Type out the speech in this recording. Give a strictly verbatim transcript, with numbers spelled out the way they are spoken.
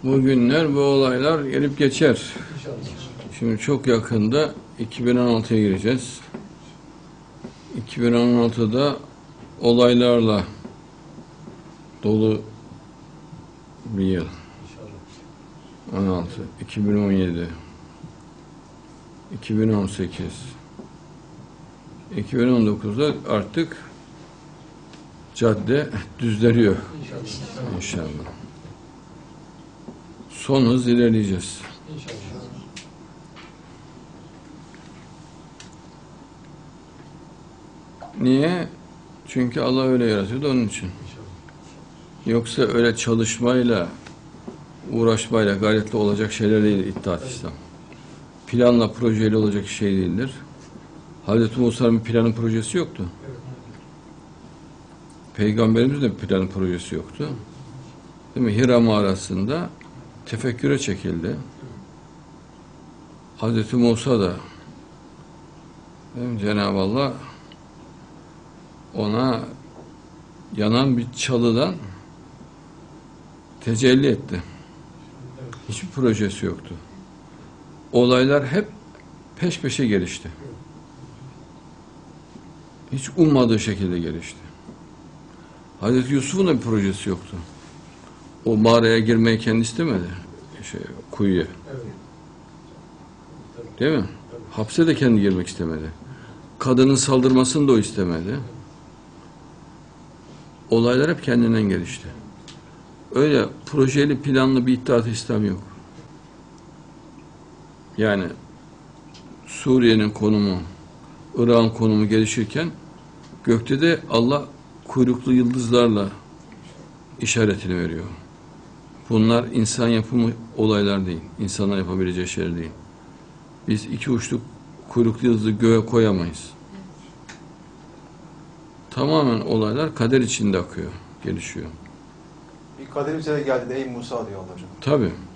Bu günler, bu olaylar gelip geçer. Şimdi çok yakında iki bin on altıya gireceğiz. iki bin on altıda olaylarla dolu bir yıl. on altı, iki bin on yedi, iki bin on sekiz, iki bin on dokuzda artık cadde düzleniyor. İnşallah. Son hız ilerleyeceğiz. Niye? Çünkü Allah öyle yaratıyordu onun için. Yoksa öyle çalışmayla, uğraşmayla, gayretle olacak şeyler değil İttihat İslam. Planla, projeyle olacak şey değildir. Hazreti Musa'nın planı projesi yoktu. Peygamberimizin de planı projesi yoktu. Değil mi? Hira mağarasında tefekküre çekildi. Hazreti Musa da Cenab-ı Allah ona yanan bir çalıdan tecelli etti. Hiçbir projesi yoktu. Olaylar hep peş peşe gelişti. Hiç ummadığı şekilde gelişti. Hazreti Yusuf'un da bir projesi yoktu. O mağaraya girmeyi kendi istemedi. Şey, kuyuya. Değil mi? Hapse de kendi girmek istemedi. Kadının saldırmasını da o istemedi. Olaylar hep kendinden gelişti. Öyle projeli, planlı bir İttihat-ı İslam yok. Yani Suriye'nin konumu, Irak'ın konumu gelişirken gökte de Allah kuyruklu yıldızlarla işaretini veriyor. Bunlar insan yapımı olaylar değil. İnsanlar yapabileceği şeyler değil. Biz iki uçlu kuyruklu yıldızı göğe koyamayız. Tamamen olaylar kader içinde akıyor, gelişiyor. Bir kaderimize geldi de ey Musa diyor Allah hocam. Tabii.